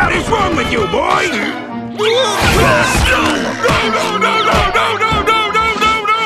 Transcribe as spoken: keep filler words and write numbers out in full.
What is wrong with you, boy? No, no, no!